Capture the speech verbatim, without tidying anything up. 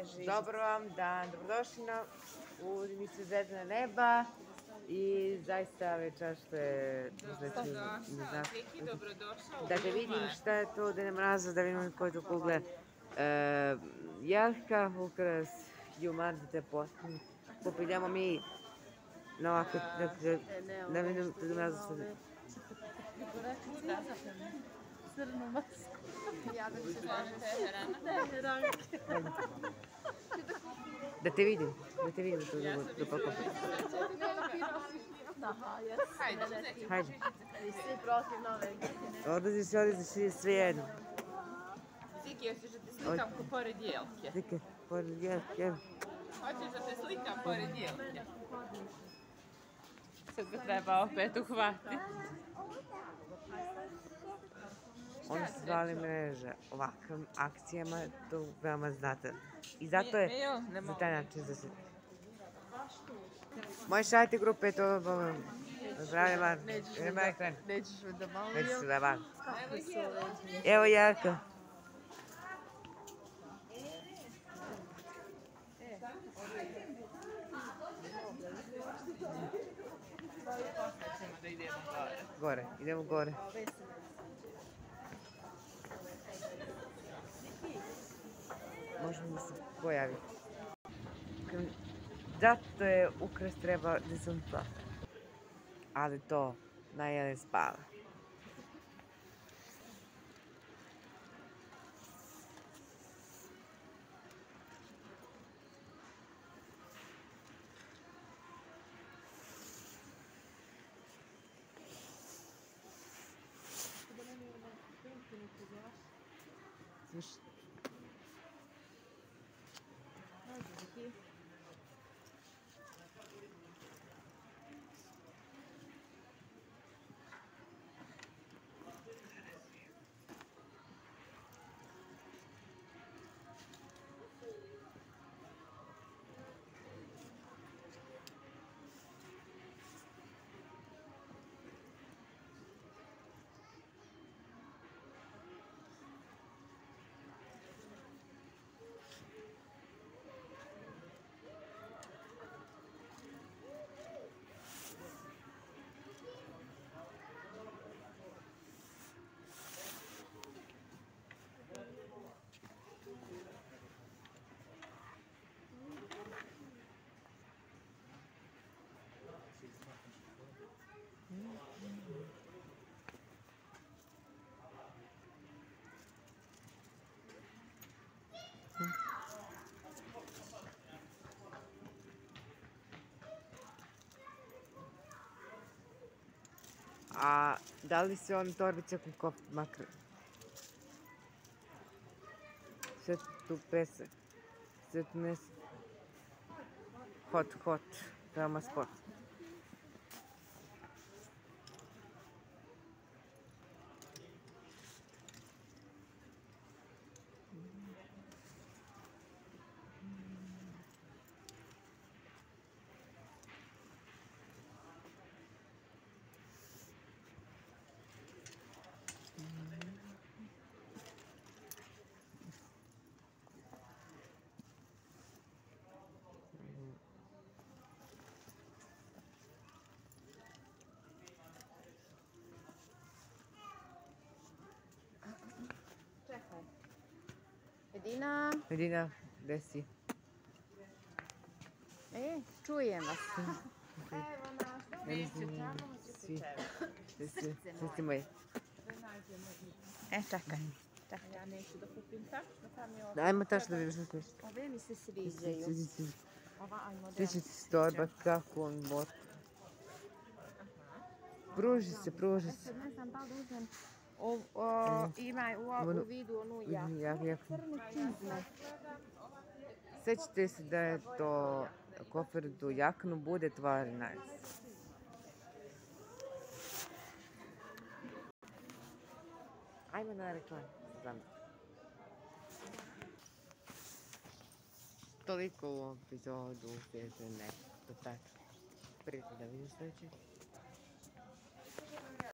Dobro vam dan, dobrodošli na u emisiju Zvezdana neba i zaista večer što je da te vidim šta je to, da ne mraza, da vidimo koji to kugle. Jelka, ukras, Jumar, da te potni. Popidemo mi na ovako, da vidim da mraza se. Crnu masku. Ja da mi se slažem. Da te vidim, da te vidim tu do pokopa. Hajde. Hajde. Svi protiv nove godine. Odlazi se, odlazi se, sve jedno. Ziki, hoćeš da te slikam ko pored Jelke? Ziki, pored Jelke. Hoćeš da te slikam pored Jelke? Sad ga treba opet uhvatiti. Oni se zvali mreže ovakvim akcijama, to veoma znate. I zato je za taj način za se... Možeš raditi grupe, to zdravlje van. Idemo ekran. Nećeš me da malo Nećeš se da van. Kako su ove? Evo Jelka. Gore, idemo gore. Možemo da se pojavi. Zato je ukras treba da sam to. Ali to najele spala. Slušaj. A da li se on torbice ku kop makar? Sve tu pese. Sve tu nes... Hot, hot. Veoma sport. Edina. Edina, gde si? E, čujem vas. Evo nas, neću tamo se kućeva. Srce moje. E, čekaj. Ja neću da kupim tačno, pa mi ovo... Ajmo tačno da vidiš što kažeš. Ove mi se sviđaju. Sviđi se. Ova, ajmo da... Sviđi se torba, kako on bot. Pruži se, pruži se. Ne znam da li uzmem... Ima u vidu onu jaku. Crni čizme. Sjećate se da je to kofer do jaknu bude tvari nice. Ajmo na reklamu. Toliko u ovom epizodu Zvezdane neba. Do tako. Prijatelj da vidim sljedeće.